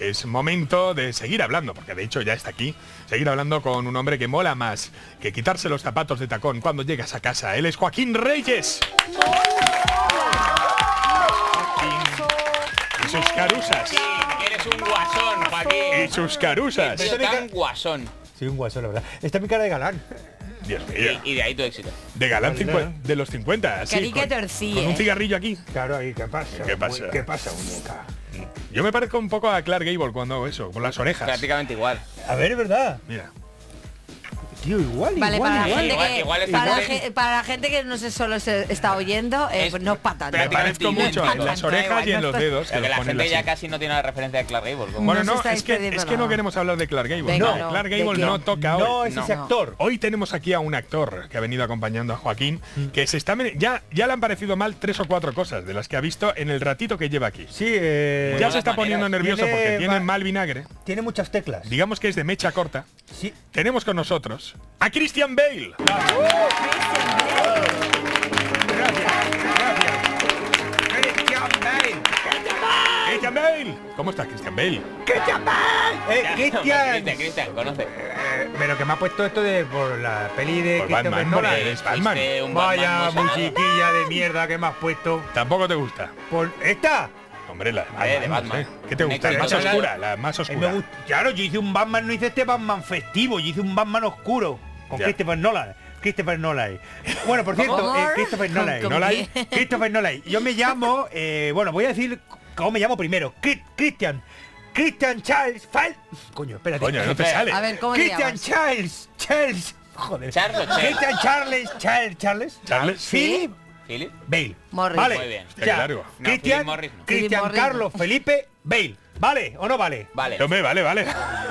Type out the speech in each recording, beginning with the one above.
es momento de seguir hablando, porque de hecho ya está aquí, seguir hablando con un hombre que mola más que quitarse los zapatos de tacón cuando llegas a casa. Él es Joaquín Reyes. Y sus carusas. Sí, eres un guasón, Joaquín. Y sus carusas. Pero tan guasón. Sí, un guasón, la verdad. Esta es mi cara de galán. Dios mío. Y de ahí tu éxito. De galán de los 50. Así, Carica con torcilla. un cigarrillo aquí. Claro, ahí, ¿qué pasa? ¿Qué pasa? ¿Qué pasa, muñeca? Yo me parezco un poco a Clark Gable cuando hago eso, con las orejas. Prácticamente igual. A ver, es verdad. Mira. Tío, igual, Vale, igual, para la igual. gente igual, que igual está para, bien. para la gente que no sé solo se está oyendo, pues no es para tanto. Me Prácticamente parezco mucho igual. en las orejas y en los dedos. Pero que la ponen gente ya así. casi no tiene la referencia de Clark Gable. como- Bueno, No se no, está es que perdiendo no nada. queremos hablar de Clark Gable. Venga, No, no. Clark ¿De Gable quién? no toca No, hoy. es No. ese actor. Hoy tenemos aquí a un actor que ha venido acompañando a Joaquín, que se está ya le han parecido mal 3 o 4 cosas de las que ha visto en el ratito que lleva aquí. Sí, Ya buenas se está poniendo maneras. nervioso Tiene porque tiene va- mal vinagre. tiene muchas teclas. Digamos que es de mecha corta. Sí. Tenemos con nosotros a Christian Bale. Christian Bale. ¿Cómo estás, Christian Bale? Cristian. Cristian, conoce. Pero que me ha puesto esto de por la peli de Por Christopher Batman, Nolan. hombre, eres Batman. Viste un Vaya Batman muy musiquilla de mierda que me has puesto. Tampoco te gusta. Por esta. Hombre, la de no Batman. sé. ¿Qué te Un gusta? La más éxito. oscura, la más Me oscura. gusta. Claro, yo hice un Batman, no hice este Batman festivo, yo hice un Batman oscuro con Ya. Christopher Nolan. Christopher Nolan. Bueno, por cierto, ¿Cómo? Christopher Nolan. ¿Cómo Nolan. que? Christopher Nolan. Yo me llamo, bueno, voy a decir cómo me llamo primero. Christian Charles Fall. Coño, espérate. Coño, no te sale. A ver, ¿cómo te Christian llamas? Charles. Joder. Charles o Chel. Christian Charles. Charles. Philip Philip. Bale. Morris. Vale. Muy bien. Hostia, qué largo. No, Cristian, Philip Morris no. Cristian Philip Morris Carlos no. Felipe Bale. ¿Vale o no vale? Vale. Hombre, vale.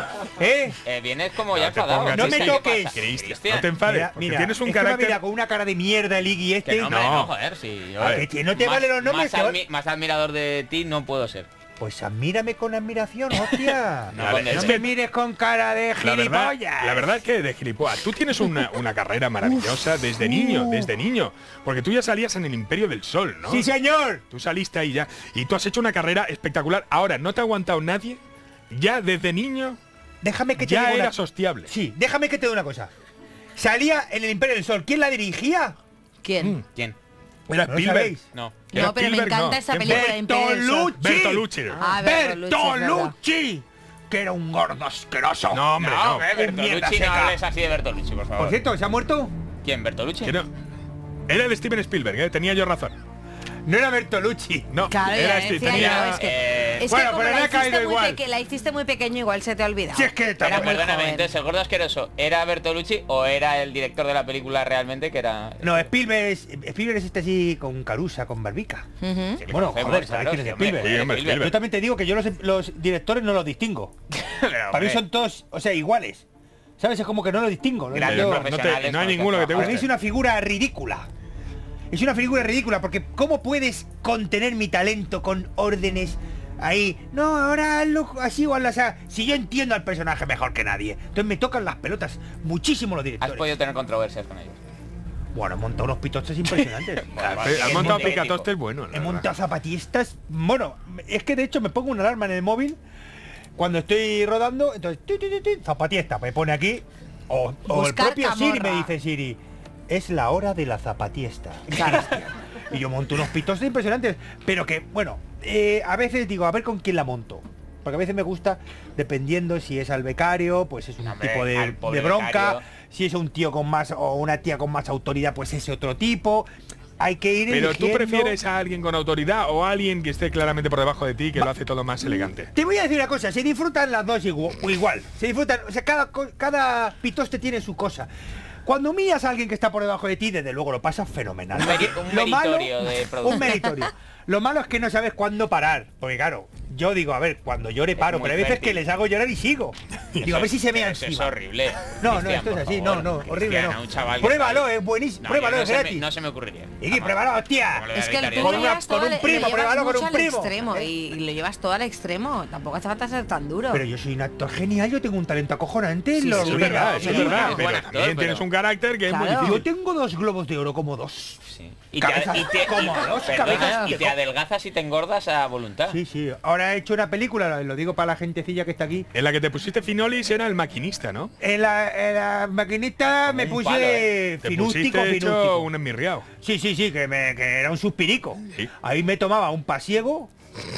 ¿Eh? Vienes como ya No te enfadado. pongas No me Cristian, ¿qué toques. pasa? Cristian, no te enfades, porque tienes un es que me carácter. mira con una cara de mierda el Iggy este. Que no, hombre, No. no, joder, sí. Yo, A ver. Que no te vale los nombres. más, te va- más admirador de ti no puedo ser. Pues admírame con admiración, hostia. No, no, con eso. me mires con cara de La gilipollas. verdad es que de gilipollas. Tú tienes una carrera maravillosa desde niño. Porque tú ya salías en el Imperio del Sol, ¿no? Sí, señor. Tú saliste ahí ya. Y tú has hecho una carrera espectacular. Ahora, ¿no te ha aguantado nadie? Ya desde niño Déjame que te ya diga una... eras hostiable. Sí, déjame que te dé una cosa. Salía en el Imperio del Sol. ¿Quién la dirigía? ¿Quién? ¿Quién? Era ¿No lo Spielberg. sabéis? No. Era No, pero me Spielberg, encanta no. esa película de Imperio del Sol. Bertolucci. Bertolucci. Ah, Bertolucci. Que era un gordo asqueroso. No, hombre, no. mierda Bertolucci, no seca. hables así de Bertolucci, por favor. Por cierto, ¿se ha muerto? ¿Quién? ¿Bertolucci? Que no- Era el Steven Spielberg, ¿eh? Tenía yo razón. No era Bertolucci. No, Claro, era ya decía yo, es que bueno, como pero me ha caído igual. la hiciste muy pequeño, igual se te ha olvidado. Si es que Era muy Perdóname, joven. entonces el gordo asqueroso, ¿era Bertolucci o era el director de la película realmente que era...? No, Spielberg es este así con carusa, con barbica. Ujú. Sí, Bueno, pues, joder, claro, ¿sabes quién es sí, hombre, Spielberg? Sí, hombre, Spielberg. Yo también te digo que yo los directores no los distingo. Pero, Para mí hombre, son todos, o sea, iguales. ¿Sabes? Es como que no lo distingo. ¿no? Grandes Yo- profesionales, no hay con ninguno que te Para mí guste. es una figura ridícula. Es una figura ridícula porque ¿cómo puedes contener mi talento con órdenes ahí? No, ahora hazlo así o hazlo así. Si yo entiendo al personaje mejor que nadie. Entonces me tocan las pelotas muchísimo los Has directores. podido tener controversias con ellos. Bueno, he montado unos pitostes impresionantes. Has montado He picatostes bueno. la He verdad. montado zapatistas. Bueno, es que de hecho me pongo una alarma en el móvil cuando estoy rodando. Entonces, zapatista, me pone aquí. O el Buscar propio Siri camorra. me dice Siri, es la hora de la zapatiesta. Claro. Y yo monto unos pitos impresionantes. Pero que, bueno, a veces digo, a ver con quién la monto. Porque a veces me gusta, dependiendo si es al becario, pues es un Hombre, tipo al pobre de bronca. becario. Si es un tío con más o una tía con más autoridad, pues es otro tipo. Hay que ir Pero tú eligiendo. prefieres a alguien con autoridad o a alguien que esté claramente por debajo de ti, que lo hace todo más elegante. Te voy a decir una cosa, se disfrutan las dos igual. Se disfrutan, o sea, cada pitoste tiene su cosa. Cuando humillas a alguien que está por debajo de ti, desde luego lo pasas fenomenal. Un Lo malo- meritorio de producción. un meritorio. Lo malo es que no sabes cuándo parar. Porque claro, yo digo, a ver, cuando llore paro, muy pero hay veces fértil. que les hago llorar y sigo. Digo, a ver si se me Eso es encima. horrible. No, Cristian, esto es por así, favor. no, horrible Cristian, no. a un chaval que Pruébalo, está ahí. es buenísimo, No, pruébalo, yo es no se me- gratis. no se me ocurriría. Y Jamás. pruébalo, hostia. ¿Cómo le voy a Es que el dedicar tú eso? lo Con una- llevas con todo un al- primo, lo llevas pruébalo con mucho un al primo. extremo, y lo llevas todo al extremo. Tampoco hace falta ser tan duro. Pero yo soy un actor genial, yo tengo un talento acojonante. Sí, lo- sí, Eso es pero- verdad, eso es sí, verdad. es buen Pero actor, también pero- tienes un carácter que es muy Claro. difícil. Yo tengo 2 globos de oro, como 2. Sí. Y cabezas como dos cabezas. y te adelgazas y te engordas a voluntad. Sí, sí. Ahora he hecho una película, lo digo para la gentecilla que está aquí. En la que te pusiste finolis era el maquinista, ¿no? En la maquinita me un puse palo, Te finústico, pusiste hecho finústico. un enmirriado. Sí, que era un suspirico. Sí. Ahí me tomaba un pasiego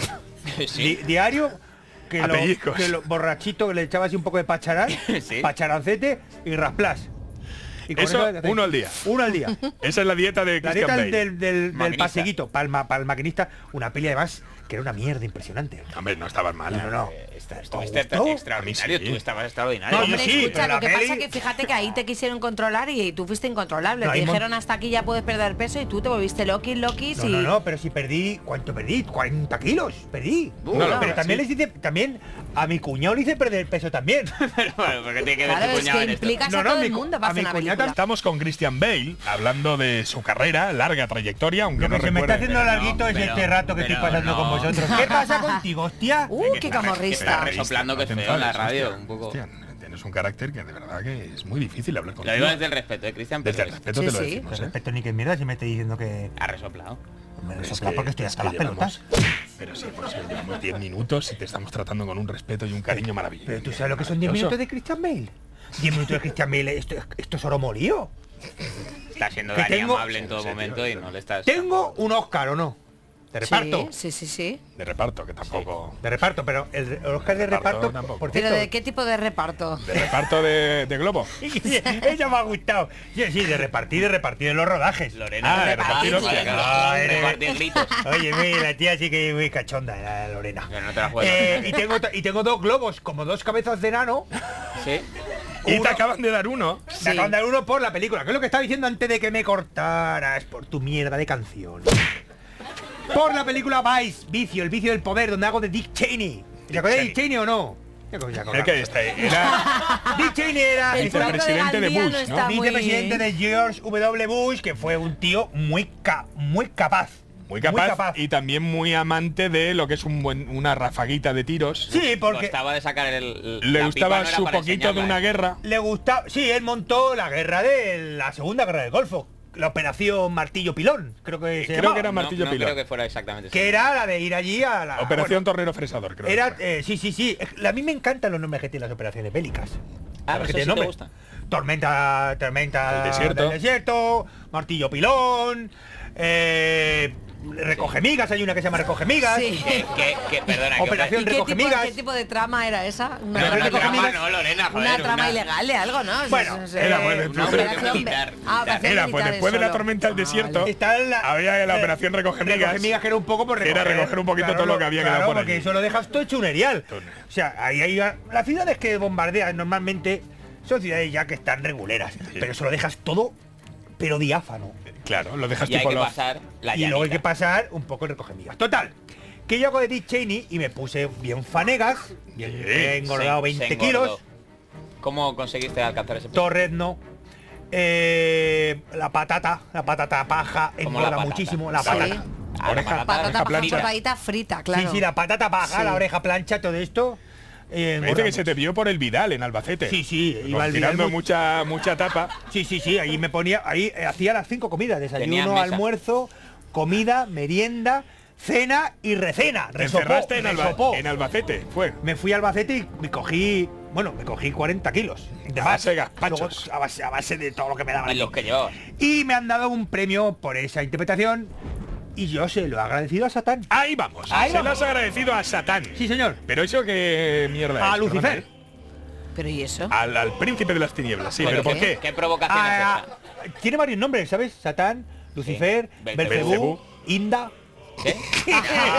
Sí. diario, A pellizcos. borrachito, que le echaba así un poco de pacharán, Sí. pacharancete y rasplas. Y con Eso, te hacéis- uno al día. Uno al día. Esa es la dieta de La Christian dieta Bale. del Maquinista. paseguito, para el maquinista, una peli además que era una mierda impresionante. Hombre, no estabas mal. No. Estuviste ¿Gustó? extraordinario, A mí sí. tú estabas extraordinario. No, Hombre, sí, escucha, pero lo la que peli- pasa que fíjate que ahí te quisieron controlar y tú fuiste incontrolable. No, Te hay dijeron hasta aquí ya puedes perder peso y tú te volviste Loki No, pero si perdí, ¿cuánto perdí? 40 kilos, perdí. No, no, pero también sí. les hice, también a mi cuñado le hice perder peso también. Pero bueno, ¿por qué tiene que ver Claro, tu es cuñado que en esto? implicas No, a no, todo mi el cu- mundo a para hacer mi una cuñata película. Estamos con Christian Bale hablando de su carrera, larga trayectoria, aunque Lo no que se me está recuerde. haciendo pero no, larguito es pero- este rato que estoy pero pasando no. con vosotros. ¿Qué pasa contigo, hostia? Qué Que está camorrista. resoplando que es No te feo en la enfades, radio, hostia. un poco. Hostia, tienes un carácter que de verdad que es muy difícil hablar Lo contigo. digo desde el respeto, Cristian, pero Desde el respeto Sí, te lo sí. decimos, ¿eh? Respeto ni que mierda si me estáis diciendo que ha resoplado. me Es resopla que- porque estoy es hasta que las pelotas. Pero sí, pues llevamos 10 minutos y te estamos tratando con un respeto y un cariño maravilloso. Pero tú sabes lo que son 10 Maravilloso. minutos de Christian Bale. 10 minutos de Christian Bale, esto es oro molido. Está siendo Que Dani tengo- amable en todo Sí, sí, momento tío, y no le estás... Tengo un Oscar o no. De reparto. Sí. De reparto, que tampoco. De reparto, pero el Oscar de Reparto reparto, tampoco. por ¿Pero cierto. de qué tipo de reparto? De reparto de globo. Ella me ha gustado. Sí, de repartir en los rodajes. Lorena, Ah, de repartir hostias. Ah, repartir gritos. Oye, mira, la tía sí que es muy cachonda, la Lorena. Pero no te la juegas. Y tengo dos globos, como dos cabezas de nano. Sí. Y Uno- te acaban de dar uno. Me acaban de dar uno por la película, que es lo que estaba diciendo antes de que me cortaras por tu mierda de canción. Por la película Vice, el vicio del poder, donde hago de Dick Cheney. ¿Te acuerdas de Dick Cheney o no? Es que era Dick Cheney era El Vicepresidente público de de Gandía Bush, no ¿no? está muy... vicepresidente de George W. Bush, que fue un tío muy capaz. muy capaz y también muy amante de lo que es una rafaguita de tiros. Sí, porque Gustaba de sacar el... Le la gustaba pipa no era su para poquito de enseñarla, una ¿eh? guerra. le gustaba. Sí, él montó la guerra de la Segunda Guerra del Golfo. La operación Martillo Pilón, creo que se Creo llamaba. que era No, Martillo no Pilón. creo que fuera exactamente Que era la de ir allí a la... Operación Tornero Fresador, creo. Era, que fue. sí. A mí me encantan los nombres que tienen las operaciones bélicas. Ah, Las eso que sí tienen te nombres. gusta. Tormenta El desierto. del desierto, Martillo Pilón, Recoge migas, hay una que se llama Recoge migas. Sí. Perdona, que Operación ¿Y qué recoge tipo, migas. qué tipo de trama era esa? Una No, recoge trama migas. no, Lorena, Una joder, trama ilegal de algo, ¿no? Bueno, era, pues, una operación militar. operación Era, pues militar después de la solo. tormenta del Ah, desierto, vale. Está en había la operación Recoge migas. que era un poco por Era recoger un poquito todo lo que había quedado claro, por porque allí. eso lo dejas todo hecho un erial. Túnel. O sea, ahí las ciudades que bombardean normalmente son ciudades ya que están reguleras, pero eso lo dejas todo, pero diáfano. Claro, lo dejas Y hay tipo que los... pasar la Y luego hay que llanita. pasar un poco el recoge migas. Total, que yo hago de Dick Cheney y me puse bien fanegas, bien Sí, he engordado Se 20 engordó. kilos, ¿Cómo conseguiste alcanzar ese peso? torrezno, la patata paja Como engorda la patata. muchísimo, la Sí. patata. Ah, la Oreja. patata. Patata paja plancha. cortadita frita, claro. Sí, la patata paja, Sí. la oreja plancha, todo esto. Me dice engorda que se te vio por el Vidal en Albacete. Sí, iba al tirando Vidal mucha tapa. Sí, ahí me ponía, hacía las 5 comidas, Tenías desayuno, mesa. almuerzo, comida, merienda, cena y recena. Te encerraste en resopó. Albacete, fue. Me fui a Albacete y me cogí 40 kilos. De A base de gazpachos. Luego, a base de todo lo que me daban. Y los que llevabas. Y me han dado un premio por esa interpretación y yo se lo he agradecido a Satán. Ahí vamos. Ahí Se lo vamos. has agradecido a Satán. Sí, señor. Pero eso qué mierda A es, Lucifer. perdona, Pero ¿y eso? Al príncipe de las tinieblas, sí, Bueno, pero ¿por qué? ¿Qué provocación es Ah, esa? tiene varios nombres, ¿sabes? Satán, Lucifer, Sí. Belcebú, Belcebú. Inda. ¿Qué? ¡Qué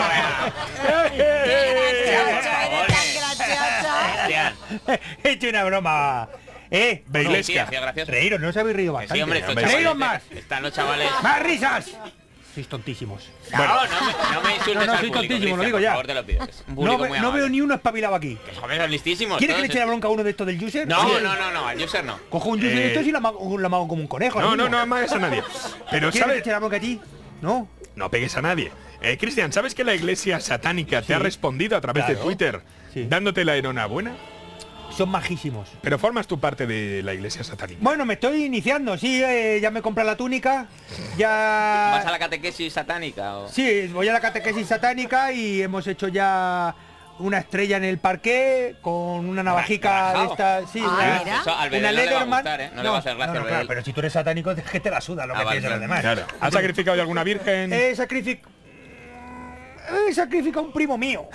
gracioso! ¡Eres tan gracioso! Cristian. He hecho una broma. Bailesca. Sí, hacía gracioso. Reíros, no os habéis reído Que bastante. sí, hombre, estos hombre, ¡Reíros chavales... más! Están los chavales... ¡Más risas! Sois tontísimos. No me insultes No, al soy público, tontísimo, lo Cristian, digo por ya. favor, te lo pido. Es un No, público muy no amable. veo ni uno espabilado aquí. Que joder, son listísimos. ¿Quieres que le todos eche la bronca a uno de estos del user? No, Oye, no, al user no. Cojo un user de estos y la mago como un conejo. No, ahora no, mismo. no amagues a nadie. Pero ¿Quieres que ¿sabes? le eche la bronca a ti? No. No pegues a nadie. Cristian, ¿sabes que la iglesia satánica te ha respondido a través de Claro. Twitter Sí. dándote la enhorabuena? Son majísimos. Pero formas tu parte de la iglesia satánica. Bueno, me estoy iniciando, sí, ya me compré la túnica, ¿Vas ya... a la catequesis satánica o...? Sí, voy a la catequesis satánica y hemos hecho ya una estrella en el parqué con una navajica de estas... Sí, Ah, mira. Eso al una bebé no le va a Leatherman. gustar, ¿eh? No le va a hacer gracia al claro, bebé. pero si tú eres satánico es que te la suda lo que vale, piensan los demás. Claro. ¿Has sacrificado ya alguna virgen? He sacrificado un primo mío,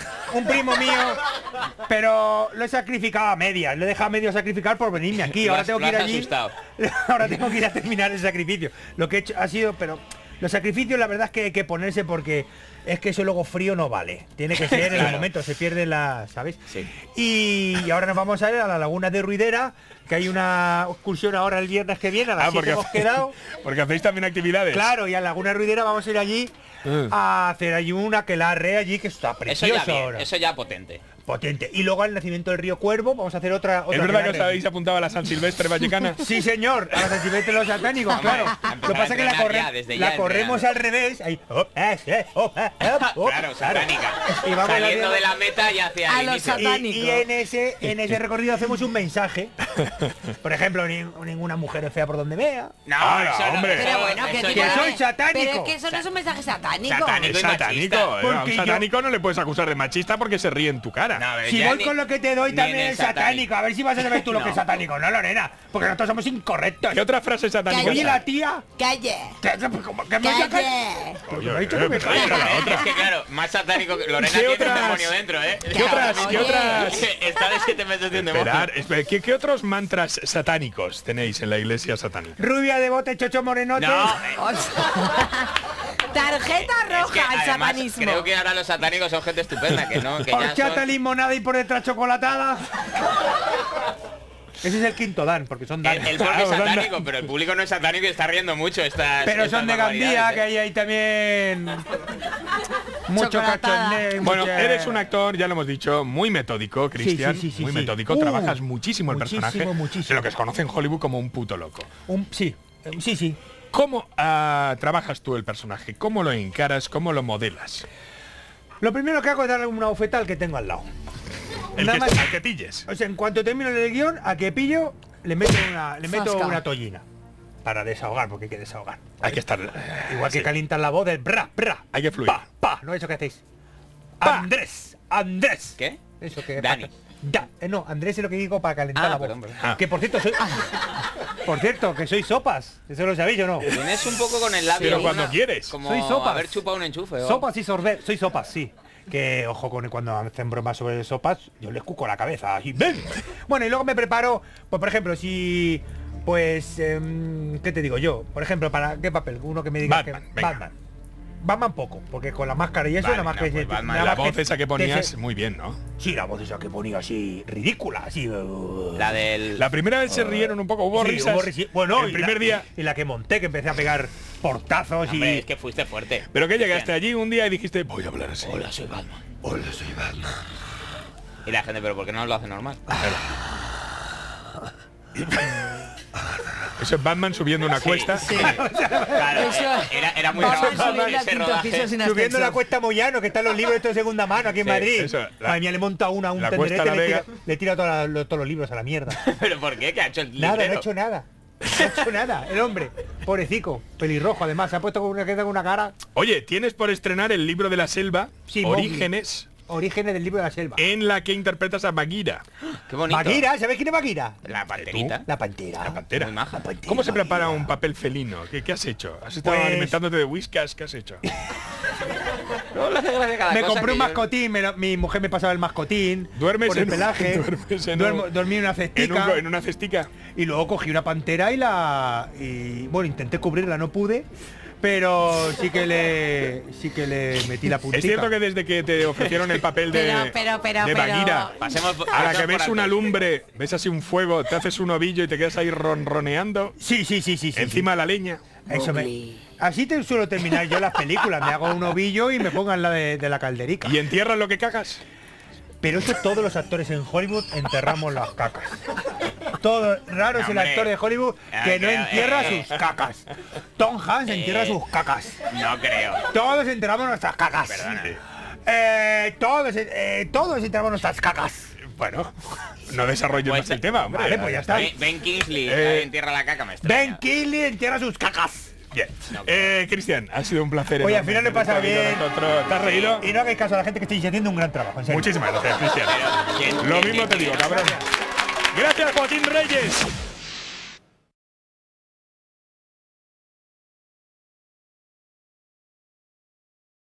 pero lo he sacrificado a medias, lo he dejado a medio sacrificar por venirme aquí. Lo Ahora has- tengo que lo ir has allí. asustado. Ahora tengo que ir a terminar el sacrificio. Lo que he hecho ha sido, pero los sacrificios la verdad es que hay que ponerse porque es que eso luego frío no vale. Tiene que ser en el Claro. momento, se pierde la, ¿sabes? Sí. Y ahora nos vamos a ir a la laguna de Ruidera, que hay una excursión ahora el viernes que viene, a las 7 hemos quedado. porque hacéis también actividades. Claro, y a Laguna Ruidera vamos a ir allí a hacer allí un aquelarre allí que está Eso precioso ya bien, ahora. eso ya potente. Potente. Y luego al nacimiento del río Cuervo vamos a hacer otra ¿Es verdad que os aquelarre. habéis apuntado a la San Silvestre vallecana? Sí, señor, a los Silvestre los satánicos, Hombre, claro. a Lo que pasa es que la, entrenar ya, desde ya la corremos entrenando. al revés. Ahí. Claro, satánica. Y vamos Saliendo haciendo- de la meta y hacia A el los inicio. satánicos. Y en ese recorrido hacemos un mensaje. Por ejemplo, ninguna mujer es fea por donde vea. No, Ahora, eso no, hombre. eso- Pero bueno, eso que ya- soy satánico. Pero es que eso no es un mensaje satánico. Satánico. Es y machista. satánico. A un Porque yo- satánico no le puedes acusar de machista porque se ríe en tu cara. No, a ver, Si ya voy ni- con lo que te doy ni también en el es satánico. A ver si vas a saber tú lo No. que es satánico. No, Lorena. Porque nosotros somos incorrectos. ¿Qué otra frase satánica? Oye, la tía. Calle. ¿Qué me saca? Calle. Oye, me ha dicho que me pues, calle. otra, la otra. Es que claro, más satánico que Lorena ¿Qué tiene otras- un demonio dentro, ¿eh? ¿Qué otras? ¿Qué Oye. otras? Está de 7 meses de un demonio. Esperar, ¿qué otros mantras satánicos tenéis en la iglesia satánica? Rubia de bote, chocho morenote. No, O sea, tarjeta es que roja al además satanismo. creo que ahora los satánicos son gente estupenda, que no, que ya Horchata, son... limonada y por detrás chocolatada. Ese es el quinto Dan, porque son Dan. El propio es satánico, pero el público no es satánico y está riendo mucho estas. Pero estas son de barbaridades, Gandía, ¿eh? que hay ahí también mucho Chocolatada. cachondeo. Bueno, mucha- eres un actor, ya lo hemos dicho, muy metódico, Cristian. sí, muy sí. metódico. Trabajas muchísimo el muchísimo, personaje. muchísimo. De lo que se conoce en Hollywood como un puto loco. Sí. ¿Cómo trabajas tú el personaje? ¿Cómo lo encaras? ¿Cómo lo modelas? Lo primero que hago es darle una bofeta al que tengo al lado. El Nada que, más- al que pilles. O sea, en cuanto termino el guión, a que pillo, le meto Zasca. una tollina. Para desahogar, porque hay que desahogar. Hay que estar... Igual que sí. calientar la voz del bra. Hay que fluir. Pa, no eso que hacéis. Pa. Andrés. ¿Qué? Eso que Dani. no, Andrés es lo que digo para calentar la voz. perdón. Ah. Que por cierto soy por cierto, que soy sopas. ¿Eso lo sabéis o no? Tienes un poco con el labio. Pero cuando quieres. Como Soy sopas. haber chupado un enchufe. ¿o? Sopas y sorbet, soy sopas, sí. Que ojo con cuando hacen bromas sobre sopas, yo les cuco la cabeza así. ¡Ven! Bueno, y luego me preparo, pues por ejemplo, si pues ¿qué te digo yo? Por ejemplo, ¿para qué papel? Uno que me diga Batman, que venga. Batman poco, porque con la máscara y eso Vale, nada más no, que pues Batman, nada la más voz esa que ponías, se- muy bien, ¿no? Sí, la voz esa que ponía así ridícula, así. La del... La primera vez se rieron un poco, hubo Sí, risas. hubo bueno, el y primer la- día. y la que monté, que empecé a pegar portazos Hombre, y es que fuiste fuerte. Pero que llegaste allí un día y dijiste, voy a hablar así. Hola, soy Batman. Hola, soy Batman. Y la gente, pero ¿por qué no lo hace normal? Eso es Batman subiendo una cuesta. Sí. Claro, Eso- era muy Vamos grabado subiendo al ese quinto rodaje. piso sin subiendo la ascensor. cuesta Moyano, que están los libros estos de segunda mano aquí en Sí, Madrid. eso, la- Madre mía, le monta a un la cuesta tenderete, La Vega. le tira todos los libros a la mierda. ¿Pero por qué? ¿Qué ha hecho el Nada, no ha librero? hecho nada. No ha hecho nada. El hombre, pobrecico, pelirrojo, además, se ha puesto con una cara. Oye, tienes por estrenar el libro de la selva, Sí, Orígenes, Orígenes del libro de la selva. en la que interpretas a Bagheera, Qué bonito. Bagheera, ¿sabes quién es Bagheera? La panterita. La pantera. la pantera. Muy maja. pantera, ¿Cómo se prepara Bagheera. un papel felino? ¿Qué has hecho? ¿Has estado Pues- alimentándote de whiskas? ¿Qué has hecho? No, le hace gracia cada Me cosa compré que un yo- mascotín, mi mujer me pasaba el mascotín. Duermes por el en- pelaje. duermes en Dormí en una cestica. en una cestica. Y luego cogí una pantera y bueno, intenté cubrirla, no pude, pero sí que le metí la puntita. Es cierto que desde que te ofrecieron el papel de, Pero, de Bagheera, Pasemos a la que ves por una alto. lumbre, ves así un fuego, te haces un ovillo y te quedas ahí ronroneando Sí. encima de la leña. Eso así te suelo terminar yo las películas, me hago un ovillo y me pongan la de la calderica. ¿Y entierras lo que cagas? Pero eso todos los actores en Hollywood enterramos las cacas. Todo raro es el Hombre. actor de Hollywood que no que- entierra sus cacas. Tom Hanks entierra sus cacas. No creo. Todos enterramos nuestras cacas. Perdona. Todos enterramos nuestras cacas. Bueno, no desarrollo Pues, más el tema, hombre. vale, pues ya está. Ben Kingsley entierra la caca, me Ben extraña. Kingsley entierra sus cacas. Bien. Cristian, ha sido un placer. Oye, al enorme final lo he pasado tenerte aquí bien. con nosotros. ¿Te has reído? Y no hagáis caso a la gente que estáis haciendo un gran trabajo, en serio. Muchísimas gracias, Cristian. Pero, ¿quién- Lo quién- mismo te quién- digo, cabrón. Gracias, Joaquín Reyes.